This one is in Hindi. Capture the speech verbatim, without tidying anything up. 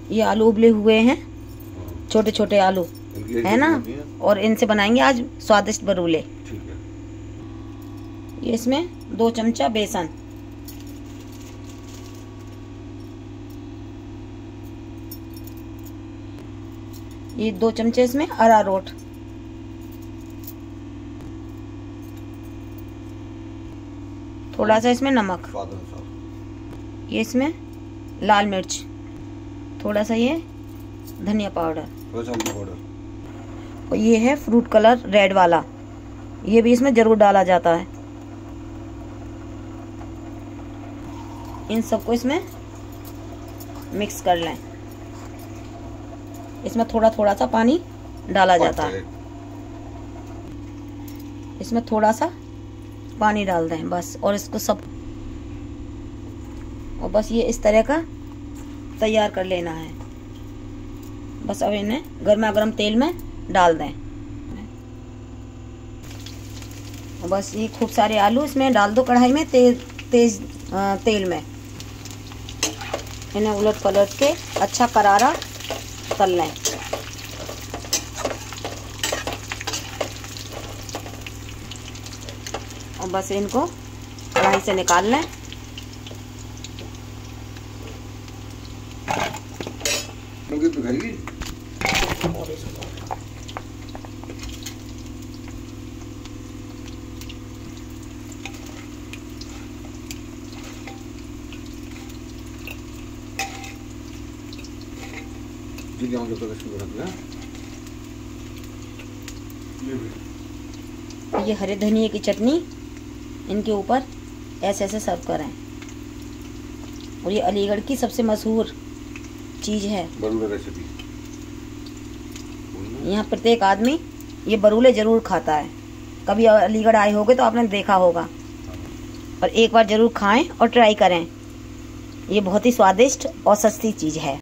ये आलू उबले हुए हैं, छोटे छोटे आलू है ना, और इनसे बनाएंगे आज स्वादिष्ट बरूले। ये इसमें दो चमचा बेसन, ये दो चमचे इसमें अरारोट, थोड़ा सा इसमें नमक, ये इसमें लाल मिर्च, थोड़ा सा ये धनिया पाउडर, और ये है फ्रूट कलर रेड वाला, ये भी इसमें जरूर डाला जाता है। इन सबको इसमें मिक्स कर लें। इसमें थोड़ा थोड़ा सा पानी डाला जाता है, इसमें थोड़ा सा पानी डाल दें बस, और इसको सब, और बस ये इस तरह का तैयार कर लेना है। बस अब इन्हें गर्मा गर्म तेल में डाल दें, और बस ये खूब सारे आलू इसमें डाल दो कढ़ाई में, तेज तेज तेल में। इन्हें उलट पलट के अच्छा करारा तल लें। और बस इनको कढ़ाई से निकाल लें। ये हरे धनिए की चटनी इनके ऊपर ऐसे ऐसे सर्व करें। और ये अलीगढ़ की सबसे मशहूर चीज है बरूले रेसिपी। यहाँ प्रत्येक आदमी ये बरूले जरूर खाता है। कभी अलीगढ़ आए होगे तो आपने देखा होगा, और एक बार जरूर खाएं और ट्राई करें। ये बहुत ही स्वादिष्ट और सस्ती चीज है।